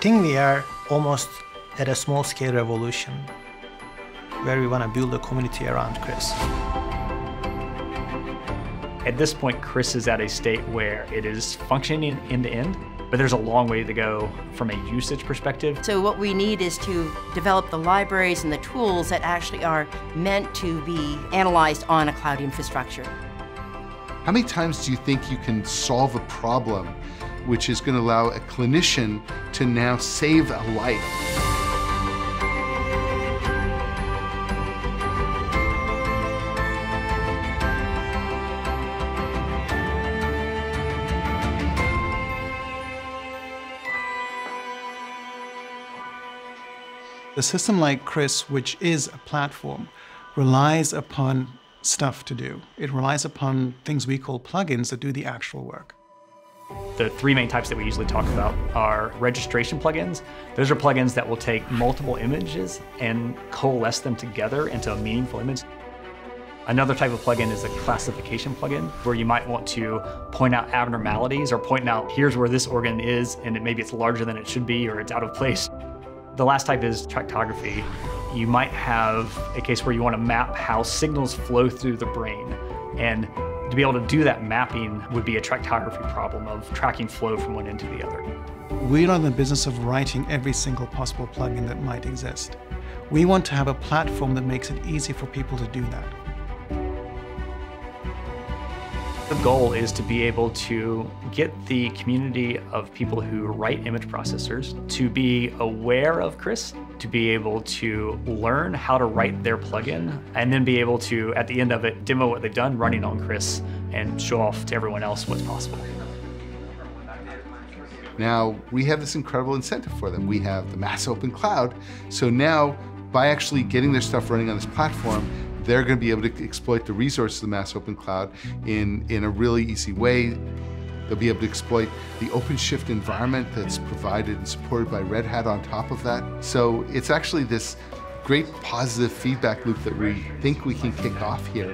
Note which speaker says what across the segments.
Speaker 1: think we are almost at a small-scale revolution where we want to build a community around ChRIS.
Speaker 2: At this point, ChRIS is at a state where it is functioning end-to-end, but there's a long way to go from a usage perspective.
Speaker 3: So what we need is to develop the libraries and the tools that actually are meant to be analyzed on a cloud infrastructure.
Speaker 4: How many times do you think you can solve a problem which is going to allow a clinician to now save a life?
Speaker 5: A system like ChRIS, which is a platform, relies upon stuff to do. It relies upon things we call plugins that do the actual work.
Speaker 2: The three main types that we usually talk about are registration plugins. Those are plugins that will take multiple images and coalesce them together into a meaningful image. Another type of plugin is a classification plugin, where you might want to point out abnormalities or point out, here's where this organ is, and maybe it's larger than it should be, or it's out of place. The last type is tractography. You might have a case where you want to map how signals flow through the brain. And to be able to do that mapping would be a tractography problem of tracking flow from one end to the other.
Speaker 5: We're not in the business of writing every single possible plugin that might exist. We want to have a platform that makes it easy for people to do that.
Speaker 2: The goal is to be able to get the community of people who write image processors to be aware of ChRIS, to be able to learn how to write their plugin, and then be able to, at the end of it, demo what they've done running on ChRIS and show off to everyone else what's possible.
Speaker 4: Now, we have this incredible incentive for them. We have the mass open cloud, so now, by actually getting their stuff running on this platform, they're going to be able to exploit the resources of the mass open cloud in a really easy way. They'll be able to exploit the OpenShift environment that's provided and supported by Red Hat on top of that. So it's actually this great positive feedback loop that we think we can kick off here.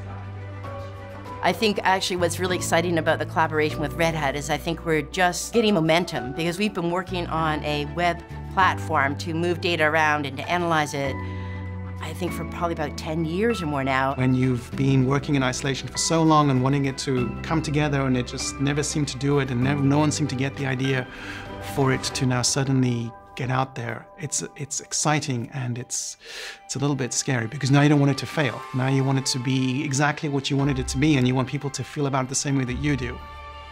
Speaker 3: I think actually what's really exciting about the collaboration with Red Hat is I think we're just getting momentum, because we've been working on a web platform to move data around and to analyze it, I think for probably about 10 years or more now.
Speaker 5: When you've been working in isolation for so long and wanting it to come together and it just never seemed to do it, and no one seemed to get the idea for it to now suddenly get out there, it's exciting, and it's a little bit scary, because now you don't want it to fail. Now you want it to be exactly what you wanted it to be, and you want people to feel about it the same way that you do.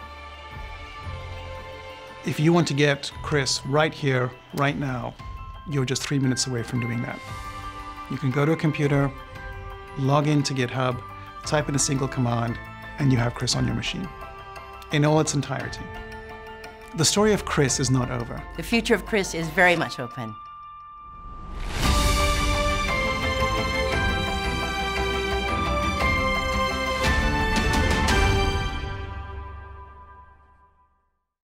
Speaker 5: If you want to get ChRIS right here, right now, you're just 3 minutes away from doing that. You can go to a computer, log into GitHub, type in a single command, and you have ChRIS on your machine in all its entirety. The story of ChRIS is not over.
Speaker 3: The future of ChRIS is very much open.